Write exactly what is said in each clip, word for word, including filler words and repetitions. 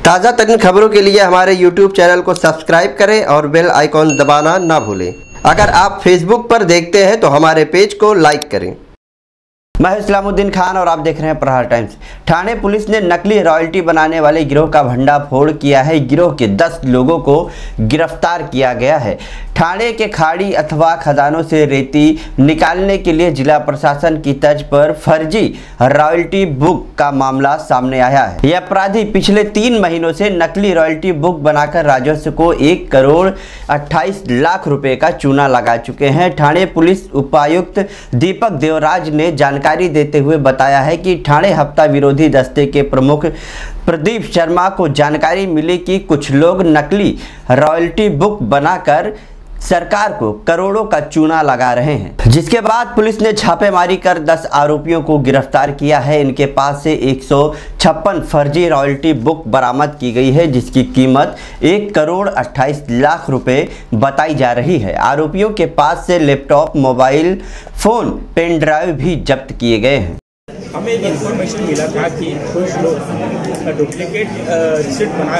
ताज़ा तरीन खबरों के लिए हमारे यूट्यूब चैनल को सब्सक्राइब करें और बेल आइकॉन दबाना ना भूलें। अगर आप फेसबुक पर देखते हैं तो हमारे पेज को लाइक करें। मैं इस्लामुद्दीन खान और आप देख रहे हैं प्रहार टाइम्स। ठाणे पुलिस ने नकली रॉयल्टी बनाने वाले गिरोह का भंडाफोड़ किया है। गिरोह के दस लोगों को गिरफ्तार किया गया है। ठाणे के खाड़ी अथवा खदानों से रेती निकालने के लिए जिला प्रशासन की तर्ज पर फर्जी रॉयल्टी बुक का मामला सामने आया है। ये अपराधी पिछले तीन महीनों से नकली रॉयल्टी बुक बनाकर राजस्व को एक करोड़ अट्ठाईस लाख रुपए का चूना लगा चुके हैं। ठाणे पुलिस उपायुक्त दीपक देवराज ने जानकारी देते हुए बताया है कि ठाणे हफ्ता विरोधी दस्ते के प्रमुख प्रदीप शर्मा को जानकारी मिली कि कुछ लोग नकली रॉयल्टी बुक बनाकर सरकार को करोड़ों का चूना लगा रहे हैं, जिसके बाद पुलिस ने छापेमारी कर दस आरोपियों को गिरफ्तार किया है। इनके पास से एक सौ छप्पन फर्जी रॉयल्टी बुक बरामद की गई है, जिसकी कीमत एक करोड़ अट्ठाईस लाख रुपए बताई जा रही है। आरोपियों के पास से laptop, mobile phone, pen drive भी जब्त किए गए हैं। हमें एक इन्फॉर्मेशन मिला था कि कुछ लोग डुप्लीकेट रिसिप्ट बना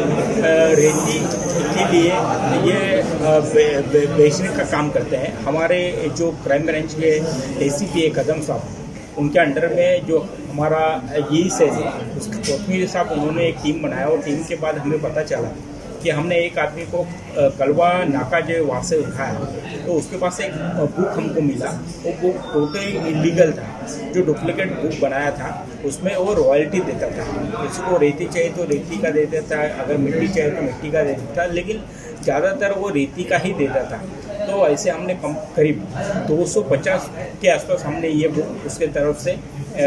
के रेती के लिए ये बे, बे, बेचने का काम करते हैं। हमारे जो क्राइम ब्रांच के एसीपी है कदम साहब, उनके अंडर में जो हमारा यही सेल है उसके चौथवी साहब, उन्होंने एक टीम बनाया और टीम के बाद हमें पता चला कि हमने एक आदमी को कलवा नाका जो वहाँ से उठाया तो उसके पास एक बुक हमको मिला। वो बुक टोटली इलीगल था। जो डुप्लीकेट बुक बनाया था उसमें वो रॉयल्टी देता था। किसी को रेती चाहिए तो रेती का दे देता है, अगर मिट्टी चाहिए तो मिट्टी का दे देता है, लेकिन ज़्यादातर वो रेती का ही देता था। तो ऐसे हमने कम करीब दो सौ पचास के आसपास हमने ये बुक उसके तरफ से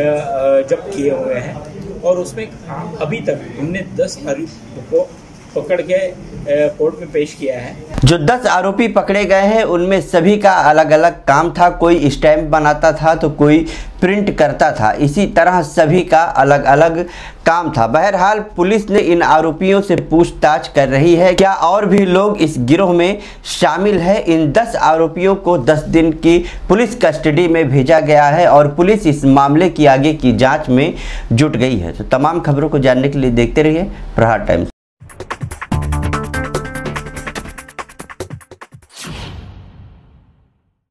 जब्त किए हुए हैं और उसमें अभी तक हमने दस आरोपियों को पकड़ के कोर्ट में पेश किया है। जो दस आरोपी पकड़े गए हैं उनमें सभी का अलग अलग काम था। कोई स्टैंप बनाता था तो कोई प्रिंट करता था, इसी तरह सभी का अलग अलग काम था। बहरहाल पुलिस ने इन आरोपियों से पूछताछ कर रही है, क्या और भी लोग इस गिरोह में शामिल है। इन दस आरोपियों को दस दिन की पुलिस कस्टडी में भेजा गया है और पुलिस इस मामले की आगे की जांच में जुट गई है। तो तमाम खबरों को जानने के लिए देखते रहिए प्रहार टाइम्स।